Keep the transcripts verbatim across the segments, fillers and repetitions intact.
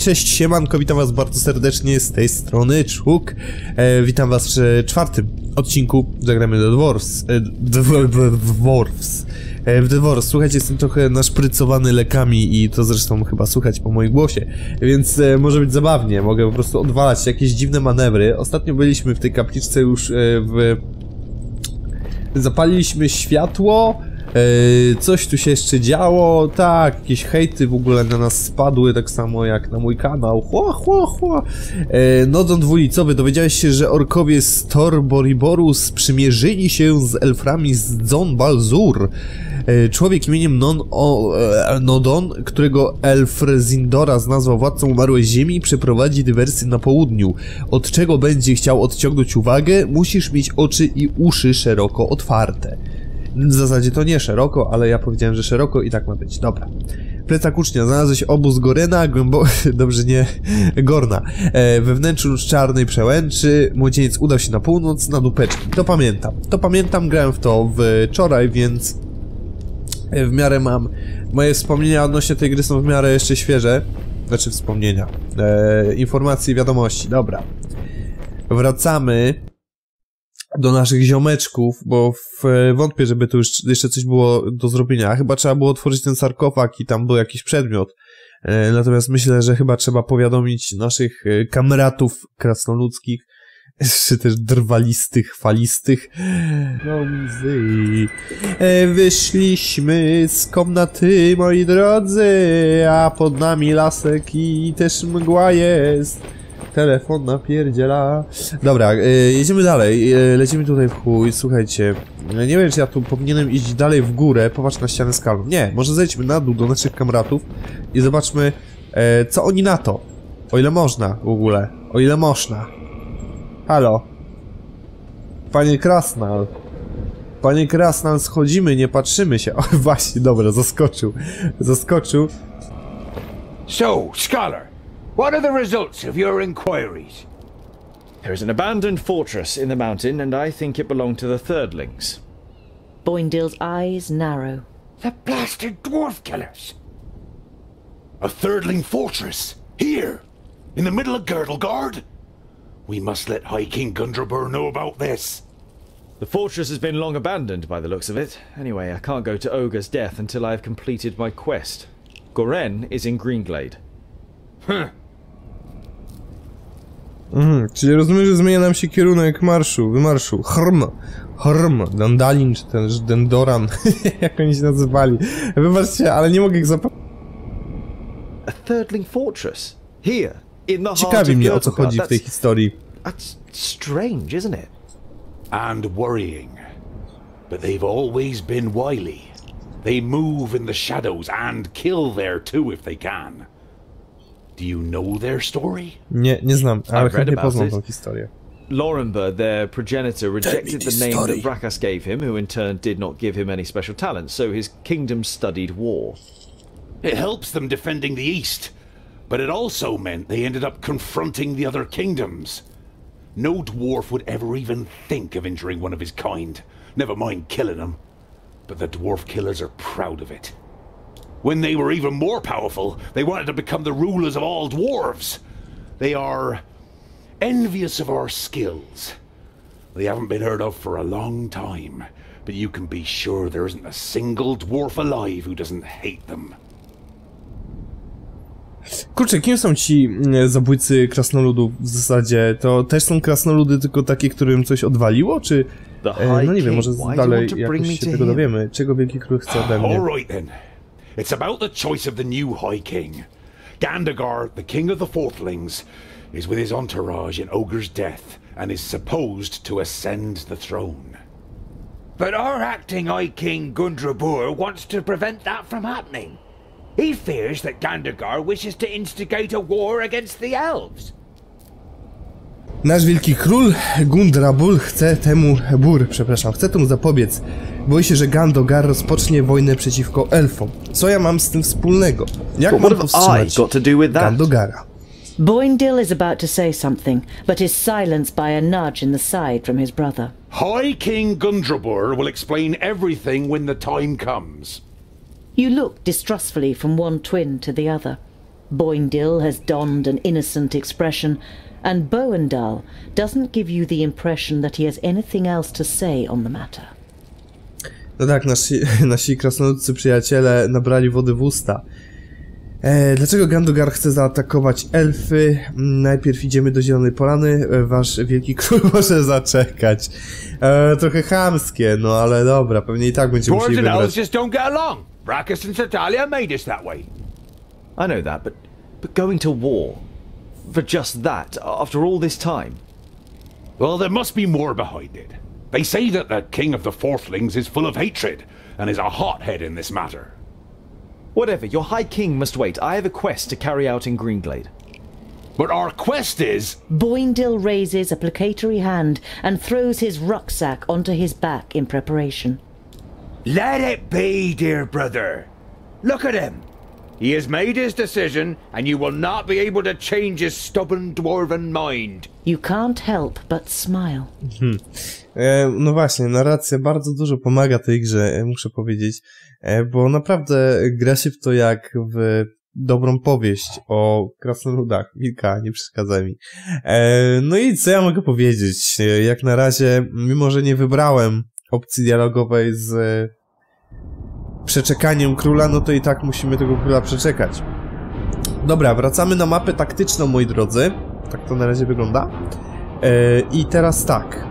Cześć, siemanko, witam was bardzo serdecznie z tej strony Czuk. E, witam was w czwartym odcinku Zagramy do Dwarfs. E, Dwarfs. E, w Dwarfs, słuchajcie, jestem trochę naszprycowany lekami i to zresztą chyba słychać po moim głosie, więc e, może być zabawnie, mogę po prostu odwalać jakieś dziwne manewry. Ostatnio byliśmy w tej kapliczce już e, w... Zapaliliśmy światło. Yy, coś tu się jeszcze działo, tak, jakieś hejty w ogóle na nas spadły, tak samo jak na mój kanał, chła, chła, chła. Yy, Nodon dwulicowy, dowiedziałeś się, że orkowie z Tor Boriboru sprzymierzyli się z elframi z Zon Balzur. Yy, człowiek imieniem Non o, e, Nodon, którego elf Zindora nazwał władcą umarłej ziemi, przeprowadzi dywersję na południu. Od czego będzie chciał odciągnąć uwagę, musisz mieć oczy i uszy szeroko otwarte. W zasadzie to nie szeroko, ale ja powiedziałem, że szeroko i tak ma być. Dobra. Plecak ucznia. Znalazłeś obóz Gorena, głęboko... Dobrze, nie... Gorna. E, we wnętrzu czarnej przełęczy młodzieniec udał się na północ, na dupeczki. To pamiętam. To pamiętam, grałem w to wczoraj, więc... W miarę mam... Moje wspomnienia odnośnie tej gry są w miarę jeszcze świeże. Znaczy wspomnienia. E, informacje i wiadomości. Dobra. Wracamy do naszych ziomeczków, bo w, wątpię, żeby tu już jeszcze coś było do zrobienia. Chyba trzeba było otworzyć ten sarkofag i tam był jakiś przedmiot. E, natomiast myślę, że chyba trzeba powiadomić naszych e, kamratów krasnoludzkich, czy też drwalistych, falistych. No mzy. E, wyszliśmy z komnaty, moi drodzy, a pod nami lasek i też mgła jest. Telefon napierdziela. Dobra, yy, jedziemy dalej. Yy, lecimy tutaj w chuj. Słuchajcie, nie wiem, czy ja tu powinienem iść dalej w górę. Popatrz na ścianę skalną. Nie, może zejdźmy na dół do naszych kamratów i zobaczmy, yy, co oni na to. O ile można w ogóle. O ile można. Halo. Panie Krasnal. Panie Krasnal, schodzimy, nie patrzymy się. O, właśnie, dobra, zaskoczył. Zaskoczył. So, Scholar. What are the results of your inquiries? There is an abandoned fortress in the mountain, and I think it belonged to the Thirdlings. Boindale's eyes narrow. The blasted dwarf killers! A Thirdling fortress? Here? In the middle of Girdlegard? We must let High King Gundrabur know about this. The fortress has been long abandoned by the looks of it. Anyway, I can't go to Ogre's death until I have completed my quest. Goren is in Greenglade. Huh. Mhm, czyli rozumiem, że zmienia nam się kierunek marszu, wymarszu. Hrm, Hrm, Dandalin, czy ten Dendoran, jak oni się nazywali. Wybaczcie, ale nie mogę ich zapamiętać. A Thirdling fortress? Here, in the heart Ciekawi of mnie, o co Girdlegard. chodzi w tej historii. That's strange, isn't it? And worrying. But they've always been wily. They move in the shadows and kill there too if they can. Do you know their story? Nie, nie znam, ale chętnie poznam tą historię. Lorenbur, their progenitor, rejected the name that Brakas gave him, who in turn did not give him any special talents, so his kingdom studied war. It helps them defending the East, but it also meant they ended up confronting the other kingdoms. No dwarf would ever even think of injuring one of his kind, never mind killing them. But the dwarf killers are proud of it. When they were even more powerful, they wanted to become the rulers of all dwarves. They are envious of our skills. They haven't been heard of for a long time, but you can be sure there isn't a single dwarf alive who doesn't hate them. Kurczę, kim są ci zabójcy krasnoludów w zasadzie? To też są krasnoludy, tylko takie, którym coś odwaliło, czy... E, no nie wiem, może dalej jakoś się tego dowiemy. Czego Wielki Król chce ode mnie? All right then. It's about the choice of the new High King. Gandagar, the king of the Fourthlings, is with his entourage in Ogre's death and is supposed to ascend the throne. But our acting High King Gundrabur wants to prevent that from happening. He fears that Gandagar wishes to instigate a war against the elves. Nasz Wielki Król Gundrabul chce temu... Bur, przepraszam, chce temu zapobiec. Boi się, że Gandogar rozpocznie wojnę przeciwko elfom. Co ja mam z tym wspólnego? Jak mam powstrzymać Gandogara? Boindale is about to say something, but is silenced by a nudge in the side from his brother. High King Gundrabur will explain everything when the time comes. You look distrustfully from one twin to the other. Boindil has donned an innocent expression, and Boendal doesn't give you the impression that he has anything else to say on the matter. No tak, nasi, nasi krasnoludcy przyjaciele nabrali wody w usta. E, dlaczego Gandogar chce zaatakować elfy? Najpierw idziemy do Zielonej Polany, wasz wielki król może zaczekać. E, trochę chamskie, no ale dobra, pewnie i tak będzie musieli Dwarves and elves wybrać. just don't get along. Brachus and Tartaglia made us that way. I know that, but but going to war for just that after all this time. Well, there must be more behind it. They say that the king of the Fourthlings is full of hatred and is a hothead in this matter. Whatever, your High King must wait. I have a quest to carry out in Greenglade. But our quest is... Boindil raises a placatory hand and throws his rucksack onto his back in preparation. Let it be, dear brother. Look at him. He has made his decision, and you will not be able to change his stubborn dwarven mind. You can't help but smile. Hmm. E, no właśnie, narracja bardzo dużo pomaga tej grze, muszę powiedzieć, e, bo naprawdę gra się w to jak w dobrą powieść o krasnoludach. Wilka, nie przeszkadza mi. E, no i co ja mogę powiedzieć? E, jak na razie, mimo że nie wybrałem opcji dialogowej z przeczekaniem króla, no to i tak musimy tego króla przeczekać. Dobra, wracamy na mapę taktyczną, moi drodzy. Tak to na razie wygląda. E, I teraz tak.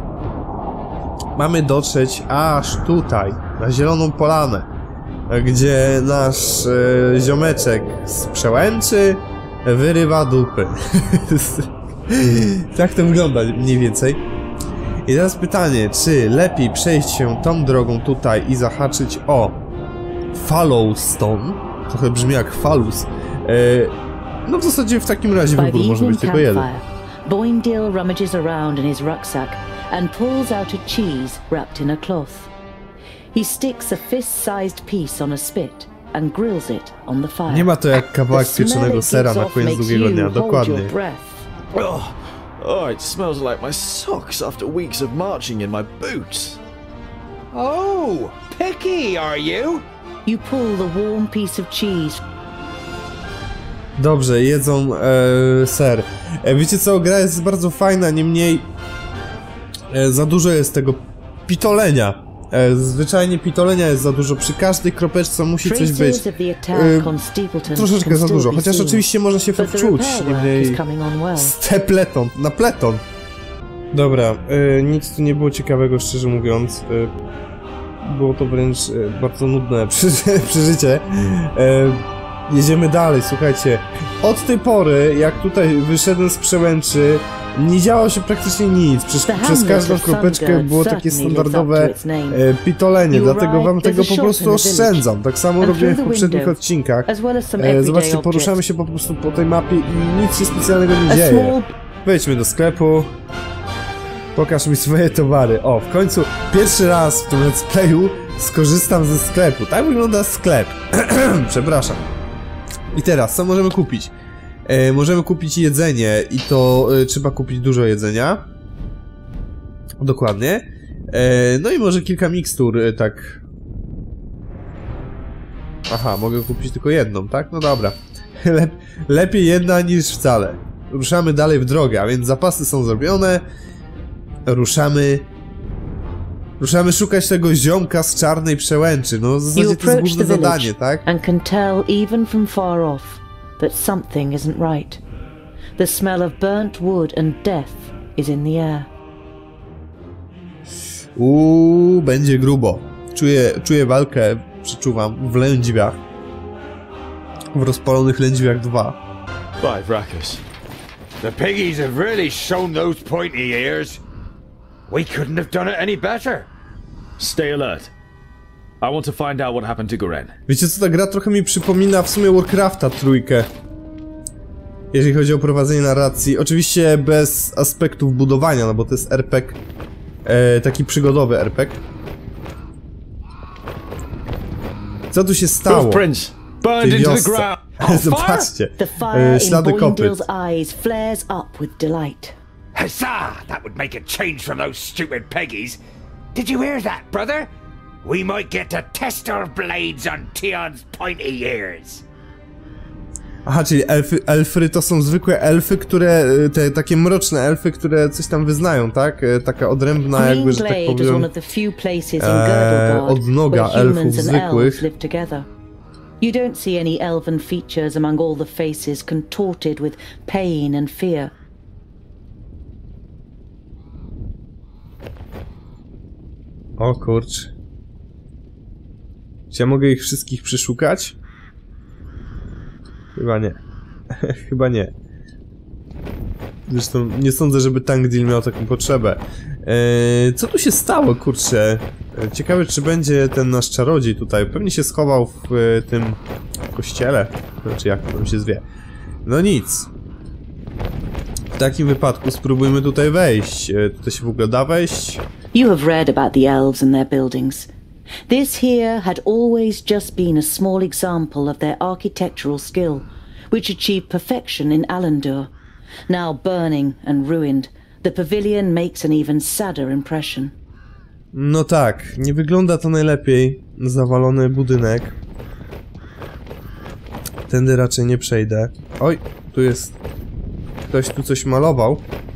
Mamy dotrzeć aż tutaj, na Zieloną Polanę, gdzie nasz e, ziomeczek z Przełęczy wyrywa dupy. Tak to wygląda mniej więcej. I teraz pytanie, czy lepiej przejść się tą drogą tutaj i zahaczyć o Fallowstone? Trochę brzmi jak Falus. E, no w zasadzie w takim razie By wybór the może być evening tylko jeden. campfire, Boindil rummages around in his rucksack and pulls out a cheese wrapped in a cloth. He sticks a fist-sized piece on a spit and grills it on the fire. Nie ma to jak kawałek The smell pieczonego it sera gives na off koniec makes długiego you dnia, hold dokładnie. your breath. Oh, oh, it smells like my socks after weeks of marching in my boots. Oh, picky, are you? You pull the warm piece of cheese. Dobrze, jedzą e, ser. E, wiecie co, gra jest bardzo fajna, niemniej e, za dużo jest tego pitolenia. E, zwyczajnie pitolenia jest za dużo, przy każdej kropeczce musi coś być. Traces of the attack on Stapleton Troszeczkę can za still dużo, be chociaż seen, oczywiście można się but the wczuć, repair work niemniej is coming on well. stepleton, na pleton. Dobra, e, nic tu nie było ciekawego, szczerze mówiąc. E, było to wręcz e, bardzo nudne przeży przeżycie. E, jedziemy dalej, słuchajcie. Od tej pory, jak tutaj wyszedłem z Przełęczy, nie działo się praktycznie nic. Przez, przez każdą kropeczkę było takie standardowe e, pitolenie, dlatego wam tego po prostu oszczędzam. Tak samo robiłem w poprzednich odcinkach. E, zobaczcie, poruszamy się po prostu po tej mapie i nic się specjalnego nie dzieje. Wejdźmy do sklepu. Pokaż mi swoje towary. O, w końcu pierwszy raz w tym let's playu skorzystam ze sklepu. Tak wygląda sklep. Przepraszam. I teraz, co możemy kupić? E, możemy kupić jedzenie i to e, trzeba kupić dużo jedzenia. Dokładnie. E, no i może kilka mikstur, e, tak. Aha, mogę kupić tylko jedną, tak? No dobra. Lep lepiej jedna niż wcale. Ruszamy dalej w drogę, a więc zapasy są zrobione. Ruszamy... Ruszamy szukać tego ziomka z Czarnej Przełęczy. No w zasadzie to jest główne zadanie, tak? And can tell even from far off that something isn't right. The smell of burnt wood and death is in the air. Uuu, będzie grubo. Czuję, czuję walkę, przeczuwam, w lędźwiach. W rozpalonych lędźwiach dwa. By Vrachus. The piggies have really shown those pointy ears. We couldn't have done it any better. Stay alert. I want to find out what happened to Goren. Wiecie co, ta gra trochę mi przypomina w sumie Warcrafta trójkę. Jeżeli chodzi o prowadzenie narracji. Oczywiście bez aspektów budowania, no bo to jest er pe gie. E, taki przygodowy er pe gie. Co tu się stało? Prince, burned into the ground. Zobaczcie, The fire e, in ślady kopyt. Boindil's eyes flares up with delight. Huzzah! That would make a change from those stupid piggies. Did you hear that, brother? We might get to test our blades on Tion's pointy ears. Aha, czyli elfy, elfry to są zwykłe elfy, które, te takie mroczne elfy, które coś tam wyznają, tak? Taka odrębna jakby, że tak powiem, e, odnoga elfów zwykłych. You don't see any elven features among all the faces contorted with pain and fear. O kurcz. Czy ja mogę ich wszystkich przeszukać? Chyba nie. Chyba nie. Zresztą nie sądzę, żeby Tangdil miał taką potrzebę. Eee, co tu się stało, kurczę? Ciekawe, czy będzie ten nasz czarodziej tutaj. Pewnie się schował w e, tym kościele. Znaczy, jak to tam się zwie. No nic. W takim wypadku spróbujmy tutaj wejść. E, tutaj się w ogóle da wejść? You have read about the elves and their buildings. This here had always just been a small example of their architectural skill, which achieved perfection in Alandur. Now burning and ruined, the pavilion makes an even sadder impression. No tak, nie wygląda to najlepiej. Zawalony budynek. Tędy raczej nie przejdę. Oj, tu jest... Ktoś tu coś malował.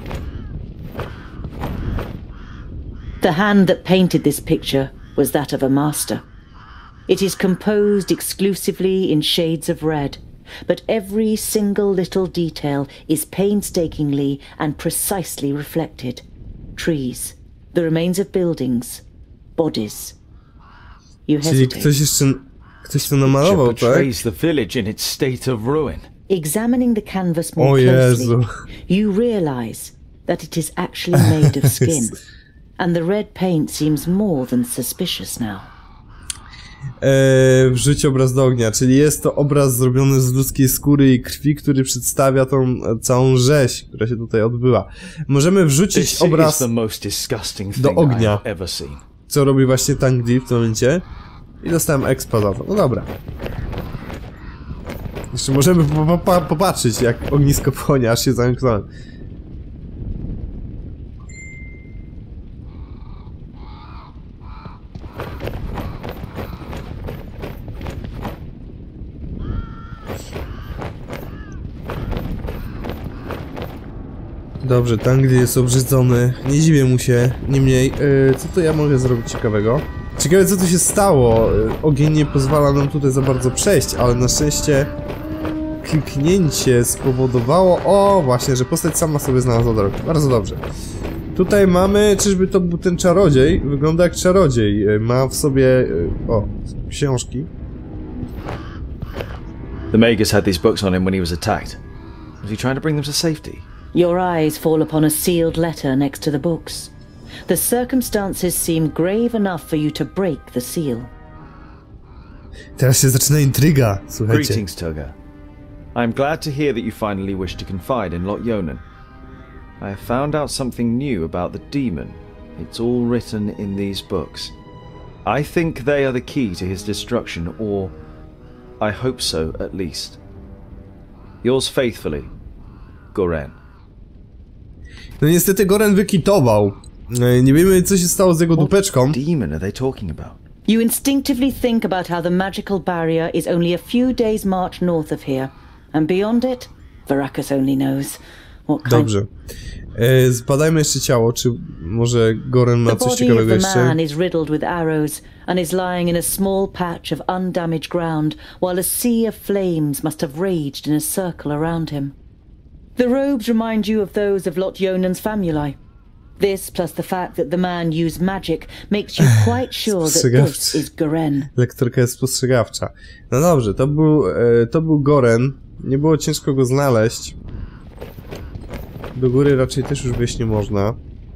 The hand that painted this picture was that of a master. It is composed exclusively in shades of red, but every single little detail is painstakingly and precisely reflected. Trees, the remains of buildings, bodies. You Czyli hesitate. ktoś jeszcze... Ktoś to namalował, tak? Portrays the village in its state of ruin. Examining the canvas more O Jezu. closely, you realize that it is actually made of skin. And the red paint seems more than suspicious now. Eee, wrzuć obraz do ognia, czyli jest to obraz zrobiony z ludzkiej skóry i krwi, który przedstawia tą całą rzeź, która się tutaj odbyła. Możemy wrzucić obraz do ognia, co robi właśnie Tangdil w tym momencie. I dostałem expa za to. No dobra. Jeszcze możemy po po popatrzeć, jak ognisko płonie, aż się zamknąłem. Dobrze, Tangdil jest obrzydzony, nie dziwię mu się, niemniej, yy, co to ja mogę zrobić ciekawego? Ciekawe, co tu się stało, ogień nie pozwala nam tutaj za bardzo przejść, ale na szczęście kliknięcie spowodowało, o właśnie, że postać sama sobie znalazła drogę, bardzo dobrze. Tutaj mamy, czyżby to był ten czarodziej, wygląda jak czarodziej, ma w sobie, yy, o, książki. The Magus had these books on him when he was attacked. Was he trying to bring them to safety? Your eyes fall upon a sealed letter next to the books. The circumstances seem grave enough for you to break the seal. Teraz się zaczyna intryga, słuchajcie. Greetings, Tugger. I am glad to hear that you finally wish to confide in Lot Yonan. I have found out something new about the demon. It's all written in these books. I think they are the key to his destruction, or I hope so at least. Yours faithfully, Goren. No niestety Goren wykitował. Nie wiemy, co się stało z jego dupeczką. What demon are they talking about? You instinctively think about how the magical barrier is only a few days' march north of here, and beyond it, Varakas only knows. What kind... Dobrze. E, zbadajmy jeszcze ciało, czy może Goren ma coś ciekawego jeszcze. The body of the man is riddled with arrows and is lying in a small patch of undamaged ground, while a sea of flames must have raged in a circle around him. The robes remind you of those of Lot Yonan's family. This, plus the fact that the man used magic, makes you quite sure that this is Goren. Lektorka jest spostrzegawcza. No dobrze, to był, e, to był Goren. Nie było ciężko go znaleźć. Do góry raczej też już wejść nie można.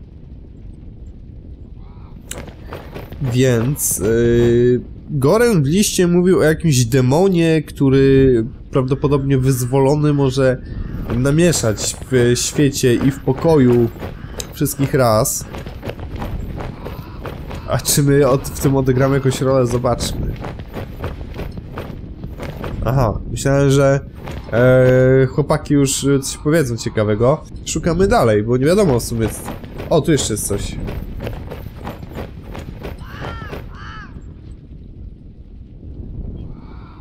Więc... Yy, Goren w liście mówił o jakimś demonie, który prawdopodobnie wyzwolony może namieszać w świecie i w pokoju wszystkich raz. A czy my od, w tym odegramy jakąś rolę? Zobaczmy. Aha, myślałem, że e, chłopaki już coś powiedzą ciekawego. Szukamy dalej, bo nie wiadomo w sumie... O, tu jeszcze jest coś.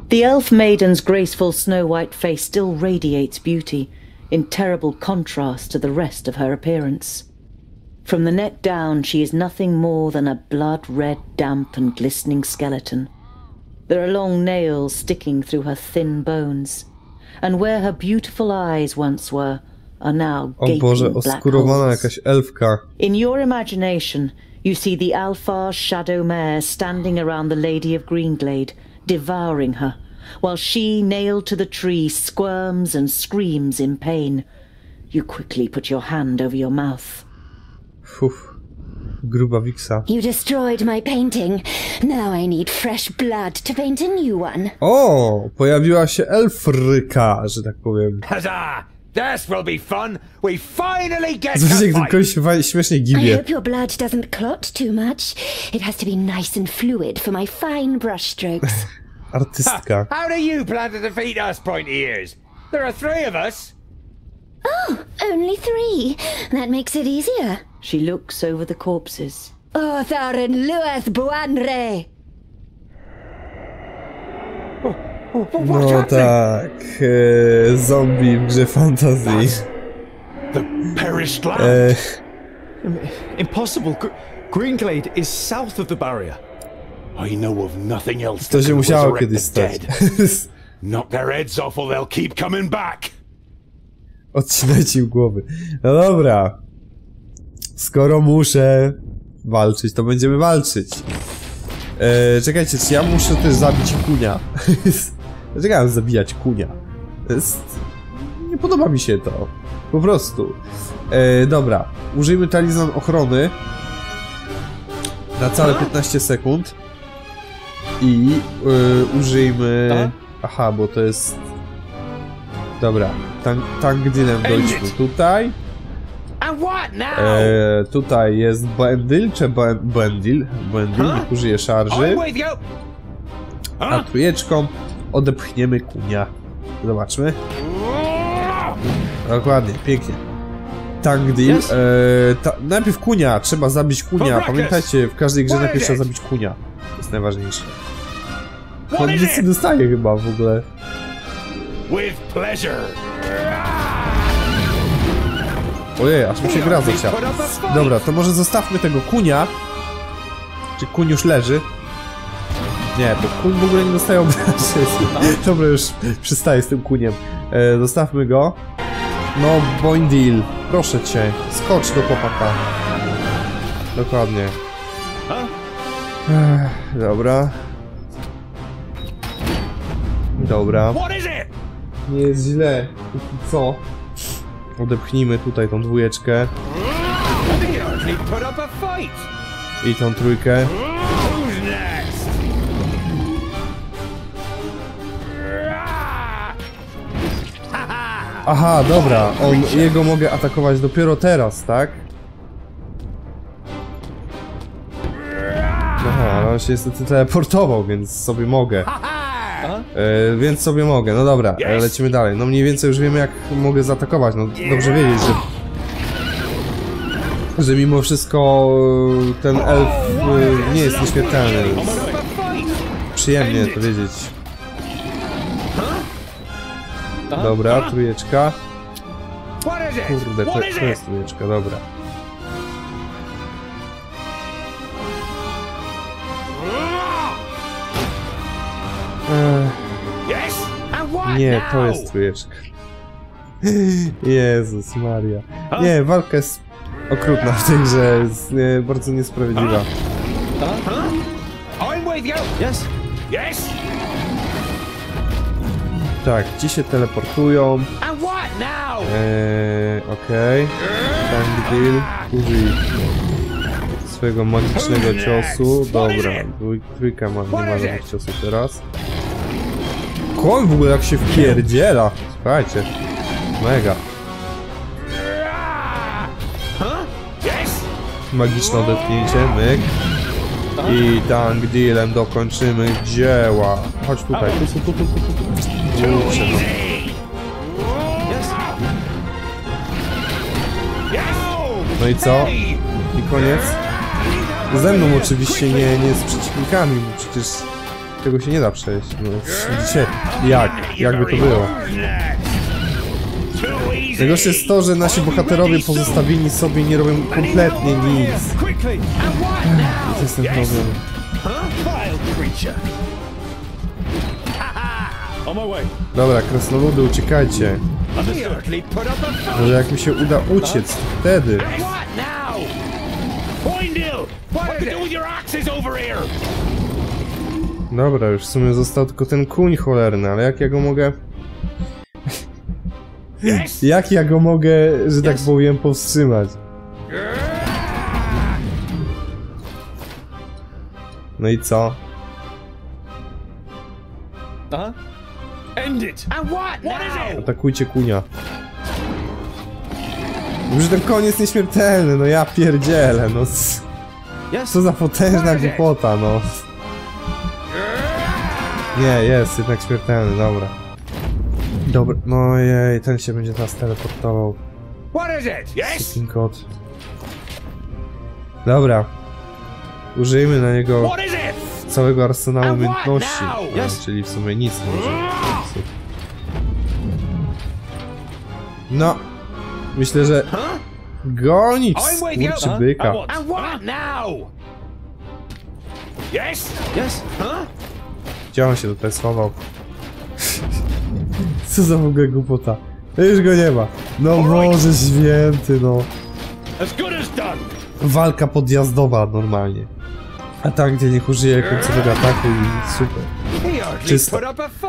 The elf maiden's graceful snow-white face still radiates beauty, in terrible contrast to the rest of her appearance. From the neck down, she is nothing more than a blood-red, damp and glistening skeleton. There are long nails sticking through her thin bones, and where her beautiful eyes once were, are now O gaping Boże, black oskurowana holes. jakaś elfka. In your imagination, you see the Alfar's shadow mare standing around the Lady of Greenglade, devouring her, while she, nailed to the tree, squirms and screams in pain. You quickly put your hand over your mouth. Uff, gruba wiksa. You destroyed my painting. Now I need fresh blood to paint a new one. O, pojawiła się elfryka, że tak powiem. Huzzah! This will be fun! We finally get Zobaczcie, to jak ten fight! koleś się fa- śmiesznie I gibie. hope your blood doesn't clot too much. It has to be nice and fluid for my fine brushstrokes. Artystka. How do you plan to defeat us, pointy ears? There are three of us! Oh, only three. That makes it easier. She looks over the corpses. Oh, Thorin Luath Buanre! No tak, e, zombie w grze fantazji. The perished land. E, Impossible. Gr Greenglade is south of the barrier. I know of nothing else to that się can musiało resurrect kiedyś the stać. dead. Knock their heads off or they'll keep coming back. Odcinajcie im głowy. No dobra. Skoro muszę walczyć, to będziemy walczyć. E, czekajcie, czy ja muszę też zabić kunia? Czekałem zabijać kunia. To jest... Nie podoba mi się to. Po prostu. E, dobra. Użyjmy talizman ochrony. Na całe piętnaście sekund. I e, użyjmy... Aha, bo to jest... Dobra. Tang Tangdilem dojdźmy tutaj. And what now? E, tutaj jest Bendil, czy ben Bendil? Bendil, niech użyje szarży. I'm with you! A trójeczką odepchniemy kunia. Zobaczmy. Dokładnie, pięknie. Tangdil. Yes. E, ta, najpierw kunia, trzeba zabić kunia. Pamiętajcie, w każdej grze najpierw trzeba zabić kunia. To jest najważniejsze. On nic nie dostaje chyba w ogóle. With pleasure. Ojej, aż mi się gra zacięła. Dobra, to może zostawmy tego kunia. Czy kuń już leży? Nie, bo kuń w ogóle nie dostaje obrażeń. Dobra, już przystaję z tym kuniem. E, zostawmy go. No, Boindil, proszę cię, skocz do chłopaka. Dokładnie. Ech, dobra. Dobra. What is it? Nie jest źle. Póki co. Odepchnijmy tutaj tą dwójeczkę. Put up a fight! I tą trójkę. Who's next? Aha, dobra, on, jego mogę atakować dopiero teraz, tak? Aha, ale on się niestety teleportował, więc sobie mogę. E, więc sobie mogę, no dobra, e, lecimy dalej. No mniej więcej już wiemy, jak mogę zaatakować, no dobrze wiedzieć, że... Że mimo wszystko ten elf e, nie jest nieśmiertelny, więc... Przyjemnie to wiedzieć. Dobra, trójeczka. Kurde, to, to jest trójeczka, dobra. Ech, nie, to jest trójeczka. Jezus Maria. Nie, walka jest okrutna w tej grze, jest nie, bardzo niesprawiedliwa. Yes. Yes. Tak, ci się teleportują. And what now? Eee, okej. Okay. Tangdil użyj swojego magicznego ciosu. Dobra, dwój, trójka ma, nie ma żadnych ciosów teraz. Koń w ogóle jak się wpierdziela. Słuchajcie. Mega. Magiczne odepchnięcie, myk. I Tangdilem dokończymy dzieła. Chodź tutaj. Tu, tu, tu, tu, tu, tu. Kurczę, no. No i co? I koniec? Ze mną oczywiście, nie, nie z przeciwnikami, bo przecież tego się nie da przejść. No, widzicie, jak? Jakby to było? Najgorsze jest to, że nasi bohaterowie pozostawieni sobie nie robią kompletnie nic. To jest ten problem. Dobra, krasnoludy, uciekajcie. Może jak mi się uda uciec, to wtedy. Dobra, już w sumie został tylko ten kuń cholerny, ale jak ja go mogę... Jak ja go mogę, że tak powiem, powstrzymać? No i co? Atakujcie kunia. Już ten koń jest nieśmiertelny, no ja pierdzielę, no. Co za potężna głupota, no. Nie, jest jednak śmiertelny, dobra. Dobra, no jej, ten się będzie teraz teleportował. Sukin kot. Dobra. Użyjmy na niego całego arsenału umiejętności. No, czyli w sumie nic może. No. Myślę, że... Gonić skurczy byka. Gdzie on się tutaj schował? Co za w ogóle głupota? Już go nie ma. No Boże święty, no. Walka podjazdowa normalnie. A tak, gdzie niech użyje końcowego ataku i super. Czysto.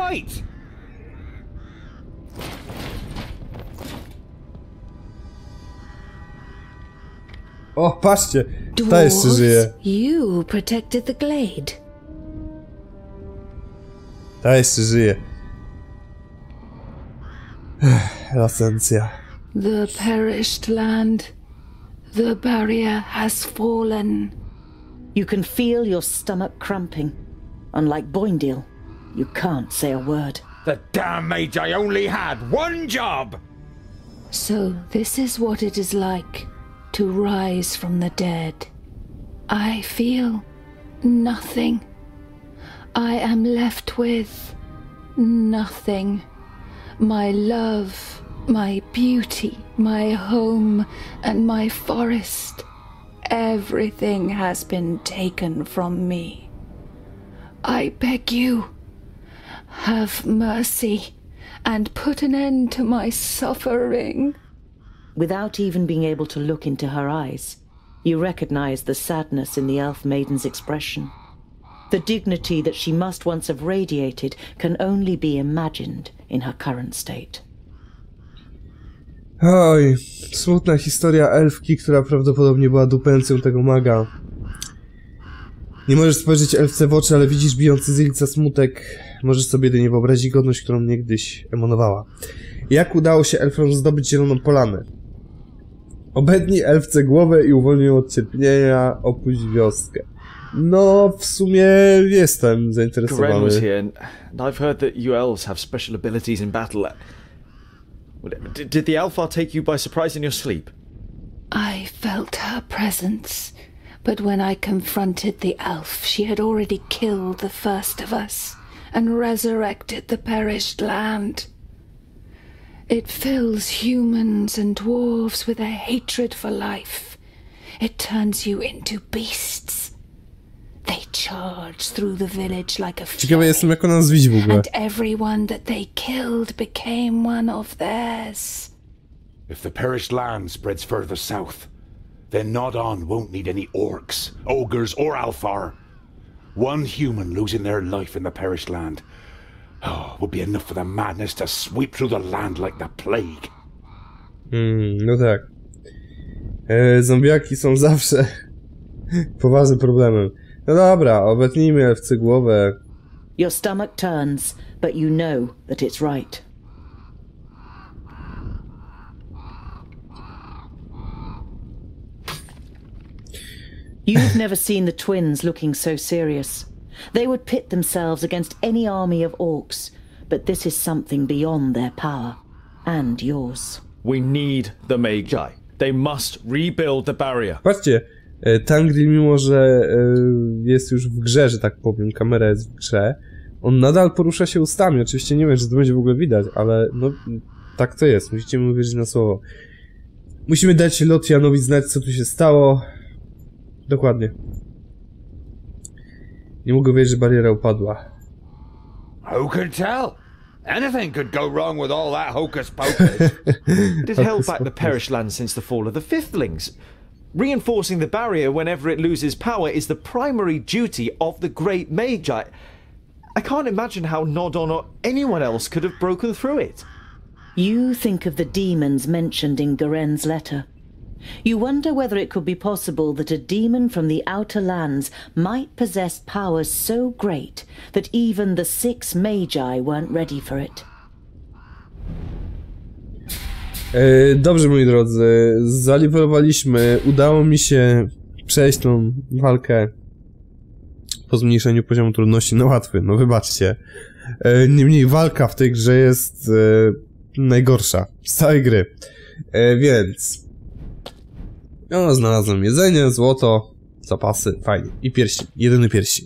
O, patrzcie! Ta jeszcze żyje. You protected the glade. Ta jeszcze żyje. Esencja. The perished land. The barrier has fallen. You can feel your stomach cramping. Unlike Boindale, you can't say a word. The damn mage, I only had one job! So this is what it is like to rise from the dead. I feel nothing. I am left with nothing. My love, my beauty, my home, and my forest. Everything has been taken from me. I beg you, have mercy and put an end to my suffering. Without even being able to look into her eyes, you recognize the sadness in the elf maiden's expression. The dignity that she must once have radiated can only be imagined in her current state. Oj, smutna historia elfki, która prawdopodobnie była dupencją tego maga. Nie możesz spojrzeć elfce w oczy, ale widzisz bijący z lica smutek. Możesz sobie jedynie wyobrazić godność, którą niegdyś emanowała. Jak udało się elfom zdobyć Zieloną Polanę? Obetnij elfce głowę i uwolnij ją od cierpienia, opuść wioskę. No, w sumie jestem zainteresowany. Garen was here, and I've heard that you elves have special abilities in battle. Did, did the Alfar take you by surprise in your sleep? I felt her presence, but when I confronted the elf, she had already killed the first of us and resurrected the perished land. It fills humans and dwarves with a hatred for life. It turns you into beasts. They charge through the village like a Ciekawe jestem, jak ona zwiedzi w ogóle. And everyone that they killed became one of theirs. If the perished land spreads further south, then Nodon won't need any orcs, ogres, or Alfar. One human losing their life in the perished land oh, would be enough for the madness to sweep through the land like the plague. Hmm, no tak. E, zombiaki są zawsze poważnym problemem. No dobra, obetnijmy elfce głowę. Your stomach turns, but you know that it's right. You've never seen the twins looking so serious. They would pit themselves against any army of orcs, but this is something beyond their power, and yours. We need the Magi. They must rebuild the barrier. Patrzcie, E, Tangri, mimo że e, jest już w grze, że tak powiem, kamera jest w grze, on nadal porusza się ustami. Oczywiście nie wiem, czy to będzie w ogóle widać, ale no tak to jest. Musicie mi uwierzyć na słowo. Musimy dać Lothianowi znać, co tu się stało. Dokładnie. Nie mogę wiedzieć, że bariera upadła. Who can tell? Anything could go wrong with all that hocus pocus. It has held back the Perish Land since the fall of the Fifthlings. Reinforcing the barrier whenever it loses power is the primary duty of the Great Mage. I, I can't imagine how Nodon or anyone else could have broken through it. You think of the demons mentioned in Garen's letter. You wonder whether it could be possible that a demon from the Outer Lands might possess powers so great that even the six Magi weren't ready for it. E, dobrze, moi drodzy, zaliwerowaliśmy, udało mi się przejść tą walkę po zmniejszeniu poziomu trudności na łatwy, no wybaczcie. E, niemniej walka w tej grze jest e, najgorsza z całej gry, e, więc no, znalazłem jedzenie, złoto, zapasy, fajnie, i pierścień, jedyny pierścień.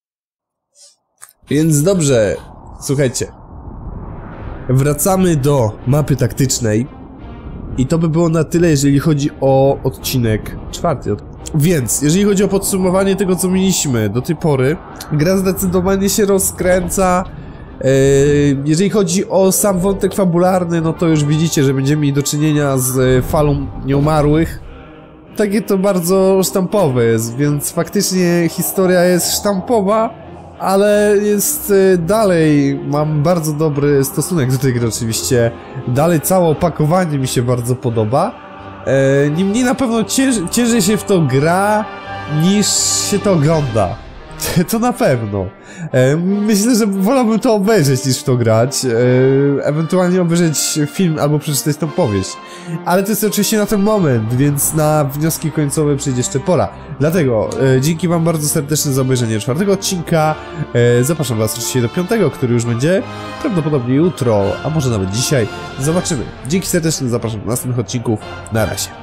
Więc dobrze, słuchajcie, wracamy do mapy taktycznej. I to by było na tyle, jeżeli chodzi o odcinek czwarty. Więc, jeżeli chodzi o podsumowanie tego, co mieliśmy do tej pory, gra zdecydowanie się rozkręca. Jeżeli chodzi o sam wątek fabularny, no to już widzicie, że będziemy mieli do czynienia z falą nieumarłych. Takie to bardzo sztampowe jest, więc faktycznie historia jest sztampowa, ale jest dalej, mam bardzo dobry stosunek do tej gry oczywiście, dalej całe opakowanie mi się bardzo podoba. E, niemniej na pewno ciężej, ciężej się w to gra, niż się to ogląda. To na pewno. E, myślę, że wolałbym to obejrzeć, niż w to grać. E, ewentualnie obejrzeć film albo przeczytać tą powieść. Ale to jest oczywiście na ten moment, więc na wnioski końcowe przyjdzie jeszcze pora. Dlatego e, dzięki wam bardzo serdecznie za obejrzenie czwartego odcinka. E, zapraszam was oczywiście do piątego, który już będzie prawdopodobnie jutro, a może nawet dzisiaj. Zobaczymy. Dzięki serdecznie, zapraszam do następnych odcinków. Na razie.